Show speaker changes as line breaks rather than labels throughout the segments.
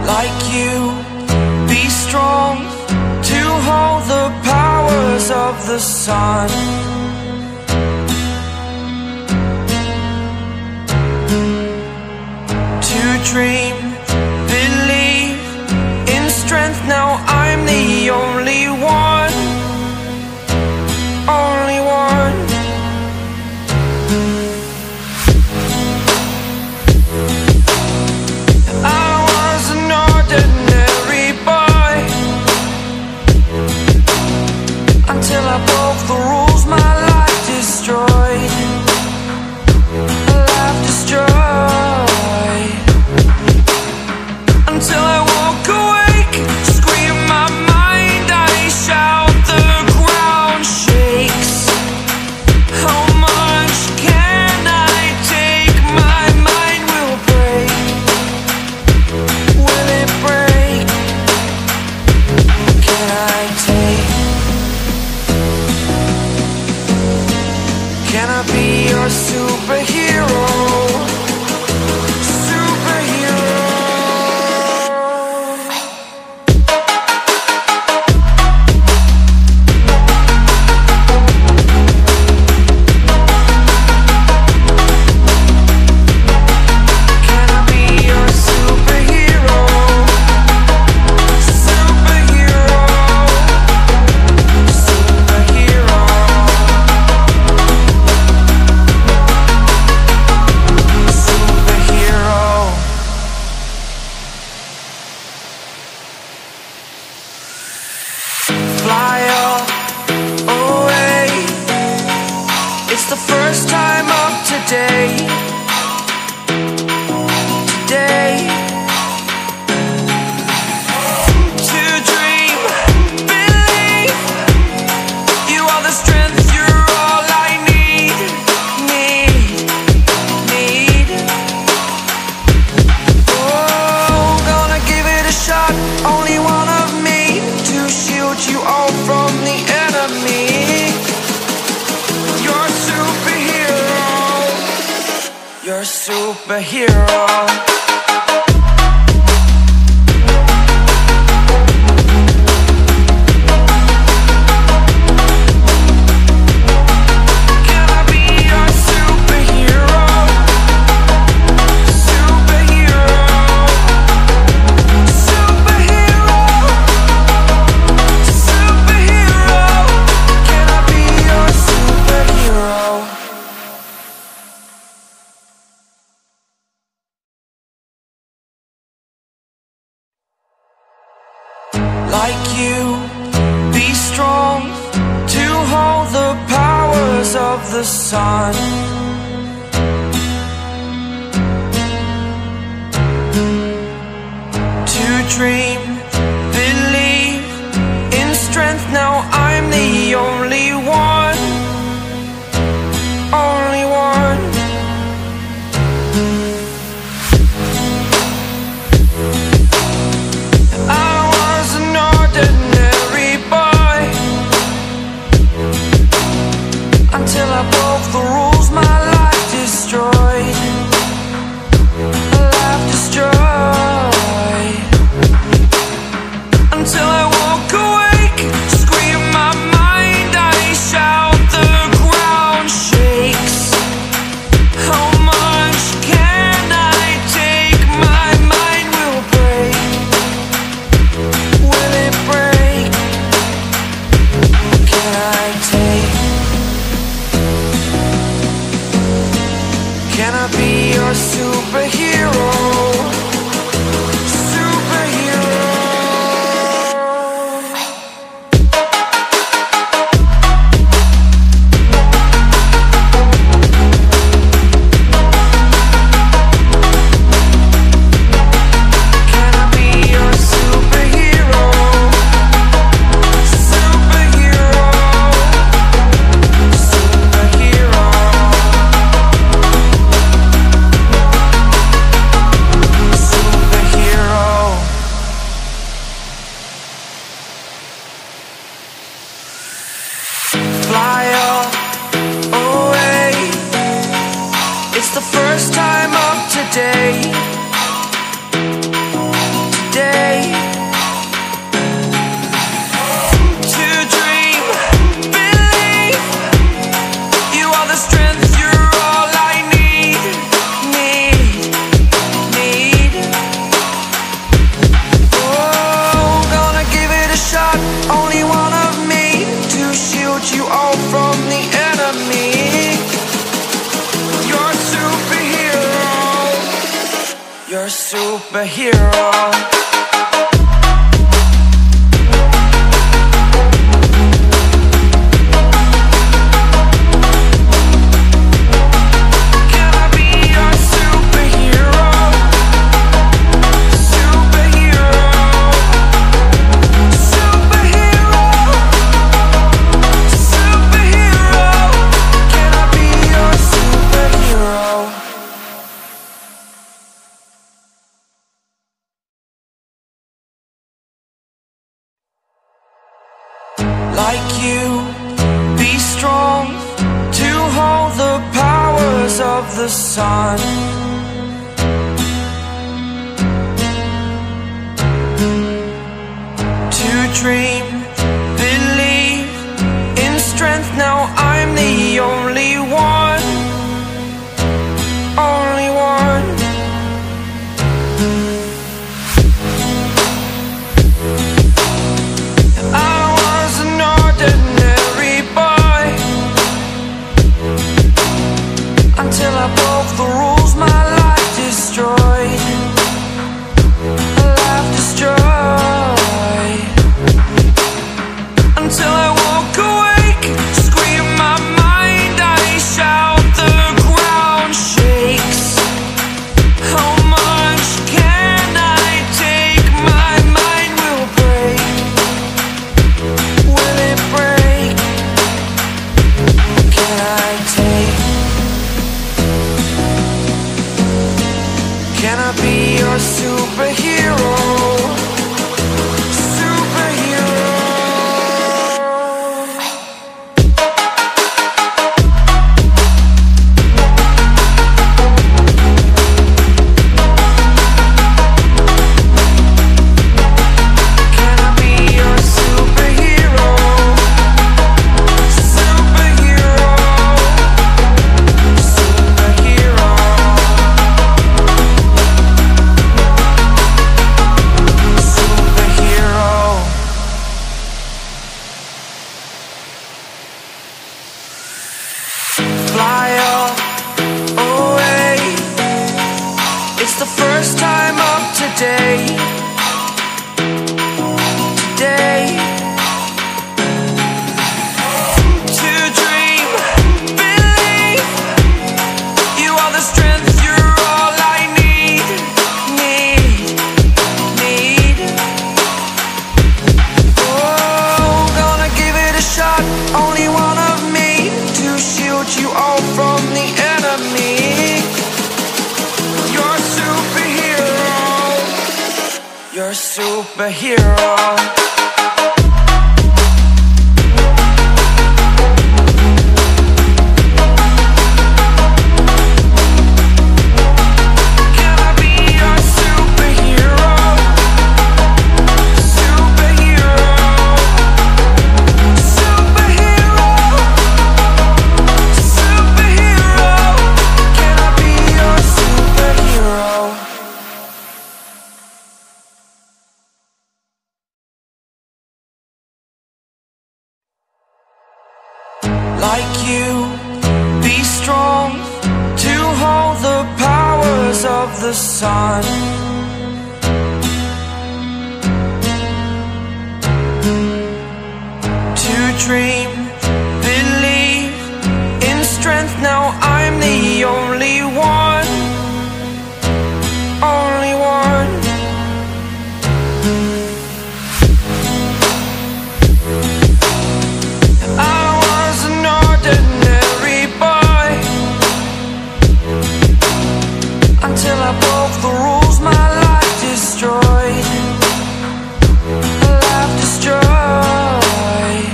like you, be strong to hold the powers of the sun. To dream, believe in strength. Now I'm the only one, only one. I was an ordinary boy until I broke the rules, my life destroyed, life destroyed. Until I woke awake, scream my mind, I shout, the ground shakes. How much can I take? My mind will break. Will it break? Can I take? Can I be your superhero? Fly all away. It's the first time of today. Today. To dream, believe. You are the strength, you're all I need. Need. Oh, gonna give it a shot. Only one of me to shield you all from the enemy. You're a superhero. You're a superhero. Can I be your superhero? Superhero. Superhero. Superhero. Can I be your superhero? Like you, be strong to hold the powers of the sun. To dream, believe in strength. Now I'm the only one, only one. I was an ordinary boy until I broke the rules, my life destroyed, life destroyed. You're a superhero. Like you, be strong to hold the powers of the sun. To dream, believe in strength. Now I'm the only one, only one. Until I broke the rules, my life destroyed. A life destroyed. Until I woke awake, scream my mind, I shout, the ground shakes. How much can I take? My mind will break. Will it break? Can I take? Can I be your superhero? Superhero. Can I be your superhero? Superhero. Superhero. Fly away. It's the first time of today. Today. To dream, believe. You are the strength, you're all I need. Need. Oh, gonna give it a shot. Only one of me to shield you all from the enemy. You're a superhero. You're a superhero. Can I be your superhero? Superhero. Superhero. Superhero. Can I be your superhero? Like you, be strong to hold the powers of the sun. To dream, believe in strength. Now I'm the only one, only one. I was an ordinary boy until I broke the rules, my life destroyed. A life destroyed.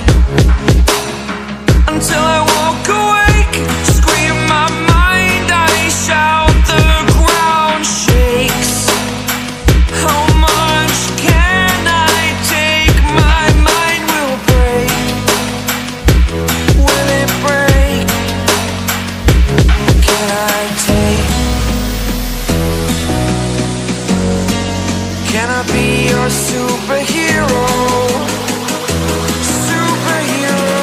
Until I woke awake, scream my mind, I shout, the ground shakes. How much can I take? My mind will break. Will it break? Can I take? Can I be your superhero? Superhero.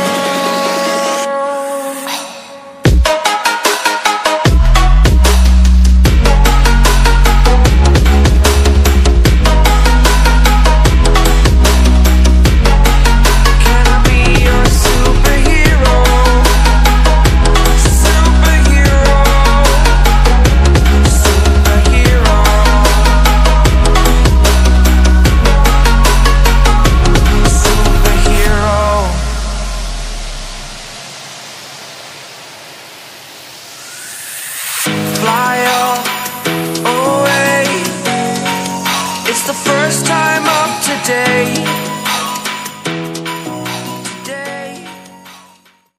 It's the first time of today.